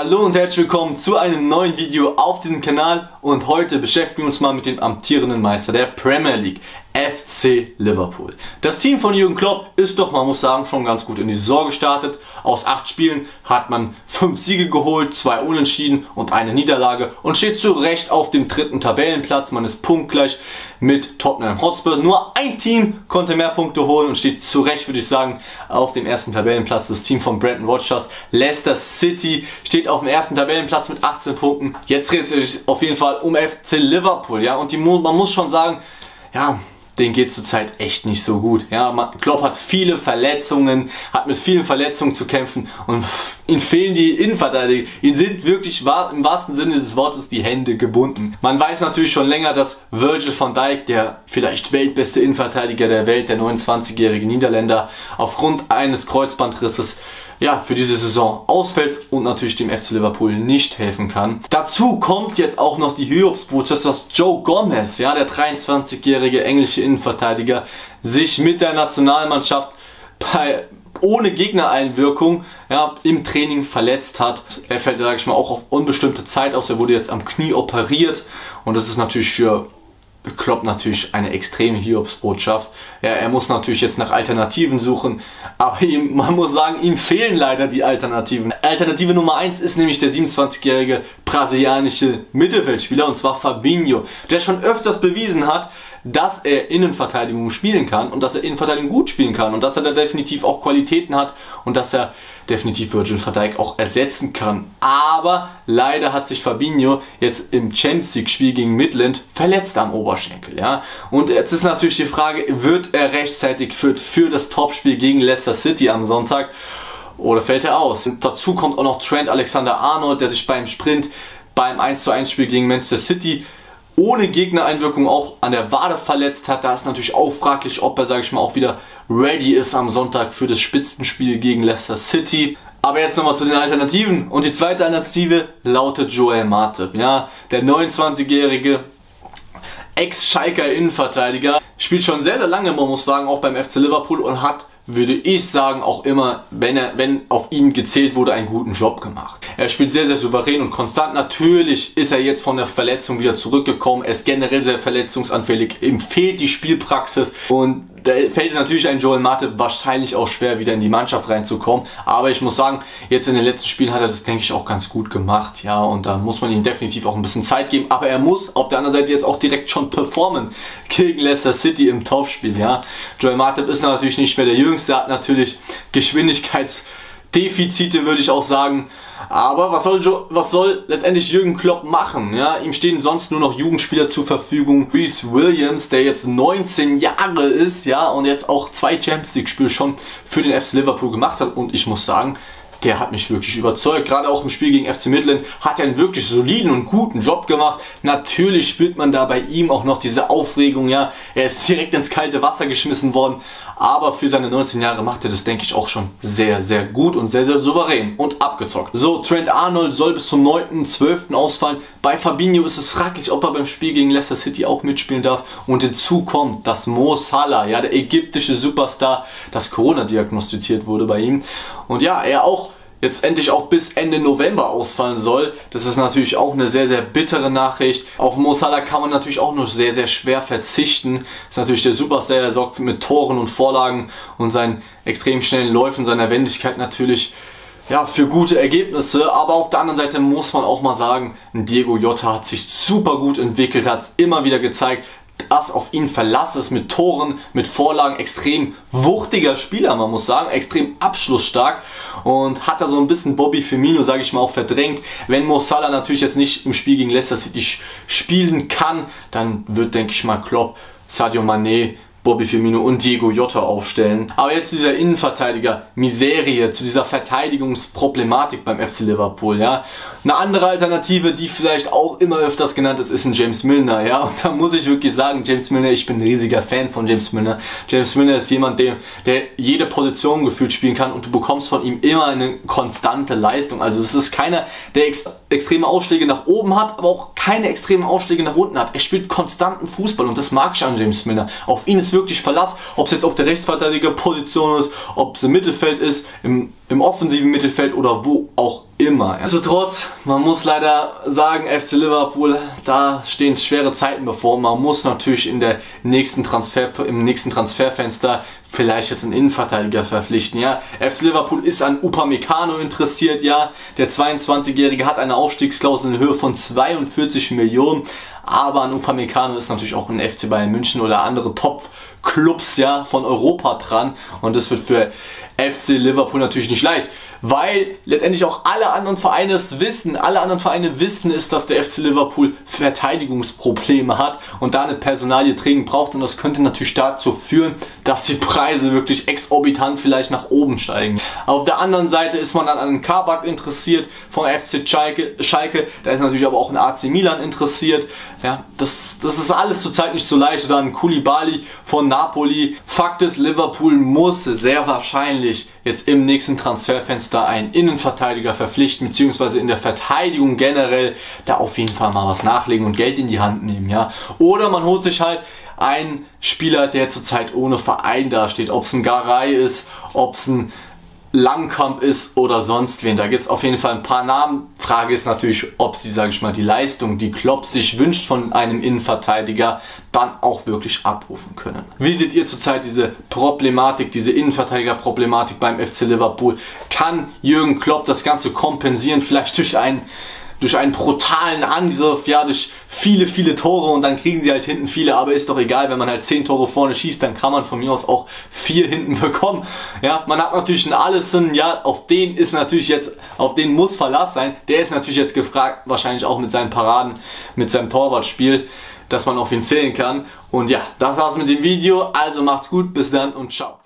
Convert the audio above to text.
Hallo und herzlich willkommen zu einem neuen Video auf diesem Kanal und heute beschäftigen wir uns mal mit dem amtierenden Meister der Premier League, FC Liverpool. Das Team von Jürgen Klopp ist doch, man muss sagen, schon ganz gut in die Saison gestartet. Aus 8 Spielen hat man 5 Siege geholt, 2 Unentschieden und eine Niederlage und steht zu Recht auf dem 3. Tabellenplatz. Man ist punktgleich mit Tottenham Hotspur. Nur ein Team konnte mehr Punkte holen und steht zu Recht, würde ich sagen, auf dem 1. Tabellenplatz. Das Team von Brendan Rodgers. Leicester City steht auf dem 1. Tabellenplatz mit 18 Punkten. Jetzt dreht es sich auf jeden Fall um FC Liverpool, ja, und man muss schon sagen, ja, denen geht zurzeit echt nicht so gut. Ja, Klopp hat viele Verletzungen, hat mit vielen Verletzungen zu kämpfen und ihm fehlen die Innenverteidiger. Ihnen sind wirklich im wahrsten Sinne des Wortes die Hände gebunden. Man weiß natürlich schon länger, dass Virgil van Dijk, der vielleicht weltbeste Innenverteidiger der Welt, der 29-jährige Niederländer, aufgrund eines Kreuzbandrisses ja, für diese Saison ausfällt und natürlich dem FC Liverpool nicht helfen kann. Dazu kommt jetzt auch noch die Hiobsbotschaft, dass Joe Gomez, ja, der 23-jährige englische Innenverteidiger, sich mit der Nationalmannschaft ohne Gegnereinwirkung, ja, im Training verletzt hat. Er fällt, sage ich mal, auch auf unbestimmte Zeit aus. Er wurde jetzt am Knie operiert und das ist natürlich für Klopp natürlich eine extreme Hiobsbotschaft. Ja, er muss natürlich jetzt nach Alternativen suchen, aber man muss sagen, ihm fehlen leider die Alternativen. Alternative Nummer 1 ist nämlich der 27-jährige brasilianische Mittelfeldspieler, und zwar Fabinho, der schon öfters bewiesen hat, dass er Innenverteidigung spielen kann und dass er Innenverteidigung gut spielen kann und dass er da definitiv auch Qualitäten hat und dass er definitiv Virgil van Dijk auch ersetzen kann. Aber leider hat sich Fabinho jetzt im Champions League Spiel gegen Midland verletzt am Oberschenkel. Ja? Und jetzt ist natürlich die Frage, wird er rechtzeitig fit für das Topspiel gegen Leicester City am Sonntag oder fällt er aus? Und dazu kommt auch noch Trent Alexander-Arnold, der sich beim Sprint beim 1:1 Spiel gegen Manchester City ohne Gegnereinwirkung auch an der Wade verletzt hat. Da ist natürlich auch fraglich, ob er, sage ich mal, auch wieder ready ist am Sonntag für das Spitzenspiel gegen Leicester City. Aber jetzt nochmal zu den Alternativen. Und die zweite Alternative lautet Joel Matip. Ja, der 29-jährige Ex-Schalker Innenverteidiger spielt schon sehr, sehr lange, man muss sagen, auch beim FC Liverpool und hat, würde ich sagen, auch immer, wenn auf ihn gezählt wurde, einen guten Job gemacht. Er spielt sehr, sehr souverän und konstant. Natürlich ist er jetzt von der Verletzung wieder zurückgekommen. Er ist generell sehr verletzungsanfällig, ihm fehlt die Spielpraxis und da fällt es natürlich ein Joel Matip wahrscheinlich auch schwer, wieder in die Mannschaft reinzukommen. Aber ich muss sagen, jetzt in den letzten Spielen hat er das, denke ich, auch ganz gut gemacht. Ja, und da muss man ihm definitiv auch ein bisschen Zeit geben. Aber er muss auf der anderen Seite jetzt auch direkt schon performen gegen Leicester City im Topspiel. Ja, Joel Matip ist natürlich nicht mehr der Jüngste, hat natürlich Geschwindigkeitsdefizite, würde ich auch sagen. Aber was soll letztendlich Jürgen Klopp machen? Ja, ihm stehen sonst nur noch Jugendspieler zur Verfügung. Rhys Williams, der jetzt 19 Jahre ist, ja, und jetzt auch 2 Champions League Spiele schon für den FC Liverpool gemacht hat. Und ich muss sagen, der hat mich wirklich überzeugt. Gerade auch im Spiel gegen FC Midland hat er einen wirklich soliden und guten Job gemacht. Natürlich spürt man da bei ihm auch noch diese Aufregung. Ja, er ist direkt ins kalte Wasser geschmissen worden. Aber für seine 19 Jahre macht er das, denke ich, auch schon sehr, sehr gut und sehr, sehr souverän und abgezockt. So, Trent Arnold soll bis zum 9.12. ausfallen. Bei Fabinho ist es fraglich, ob er beim Spiel gegen Leicester City auch mitspielen darf. Und hinzu kommt, dass Mo Salah, ja, der ägyptische Superstar, das Corona diagnostiziert wurde bei ihm. Und ja, er auch jetzt endlich auch bis Ende November ausfallen soll. Das ist natürlich auch eine sehr, sehr bittere Nachricht. Auf Mo Salah kann man natürlich auch nur sehr, sehr schwer verzichten. Das ist natürlich der Superstar, der sorgt mit Toren und Vorlagen und seinen extrem schnellen Läufen, seiner Wendigkeit natürlich, ja, für gute Ergebnisse. Aber auf der anderen Seite muss man auch mal sagen, Diogo Jota hat sich super gut entwickelt, hat immer wieder gezeigt, dass auf ihn Verlass ist, mit Toren, mit Vorlagen, extrem wuchtiger Spieler, man muss sagen, extrem abschlussstark und hat da so ein bisschen Bobby Firmino, sage ich mal, auch verdrängt. Wenn Mo Salah natürlich jetzt nicht im Spiel gegen Leicester City spielen kann, dann wird, denke ich mal, Klopp Sadio Mané, Bobby Firmino und Diogo Jota aufstellen. Aber jetzt zu dieser Innenverteidiger-Miserie, zu dieser Verteidigungsproblematik beim FC Liverpool, ja. Eine andere Alternative, die vielleicht auch immer öfters genannt ist ein James Milner, ja. Und da muss ich wirklich sagen, James Milner, ich bin ein riesiger Fan von James Milner. James Milner ist jemand, der jede Position gefühlt spielen kann und du bekommst von ihm immer eine konstante Leistung. Also es ist keiner, der extreme Ausschläge nach oben hat, aber auch keine extremen Ausschläge nach unten hat. Er spielt konstanten Fußball und das mag ich an James Milner. Auf ihn ist wirklich Verlass, ob es jetzt auf der Rechtsverteidigerposition ist, ob es im Mittelfeld ist, im offensiven Mittelfeld oder wo auch immer. Nichtsdestotrotz, man muss leider sagen, FC Liverpool, da stehen schwere Zeiten bevor. Man muss natürlich im nächsten Transferfenster vielleicht jetzt einen Innenverteidiger verpflichten. Ja, FC Liverpool ist an Upamecano interessiert. Ja, der 22-Jährige hat eine Aufstiegsklausel in Höhe von 42 Millionen. Aber an Upamecano ist natürlich auch ein FC Bayern München oder andere Top-Clubs, ja, von Europa dran. Und das wird für FC Liverpool natürlich nicht leicht, weil letztendlich auch alle anderen Vereine es wissen. Alle anderen Vereine wissen es, dass der FC Liverpool Verteidigungsprobleme hat und da eine Personalie dringend braucht. Und das könnte natürlich dazu führen, dass die Preise wirklich exorbitant vielleicht nach oben steigen. Auf der anderen Seite ist man dann an Kabak interessiert vom FC Schalke. Da ist natürlich aber auch ein AC Milan interessiert. Ja, das ist alles zurzeit nicht so leicht. Dann Koulibaly von Napoli. Fakt ist, Liverpool muss sehr wahrscheinlich jetzt im nächsten Transferfenster einen Innenverteidiger verpflichten, beziehungsweise in der Verteidigung generell da auf jeden Fall mal was nachlegen und Geld in die Hand nehmen. Ja. Oder man holt sich halt einen Spieler, der zurzeit ohne Verein dasteht, ob es ein Garay ist, ob es ein Langkamp ist oder sonst wen. Da gibt es auf jeden Fall ein paar Namen. Frage ist natürlich, ob sie, sage ich mal, die Leistung, die Klopp sich wünscht von einem Innenverteidiger, dann auch wirklich abrufen können. Wie seht ihr zurzeit diese Problematik, diese Innenverteidiger-Problematik beim FC Liverpool? Kann Jürgen Klopp das Ganze kompensieren, vielleicht durch einen brutalen Angriff, ja, durch viele Tore, und dann kriegen sie halt hinten viele, aber ist doch egal, wenn man halt 10 Tore vorne schießt, dann kann man von mir aus auch 4 hinten bekommen. Ja, man hat natürlich einen Alisson, ja, auf den muss Verlass sein, der ist natürlich jetzt gefragt, wahrscheinlich auch mit seinen Paraden, mit seinem Torwartspiel, dass man auf ihn zählen kann. Und ja, das war's mit dem Video, also macht's gut, bis dann und ciao.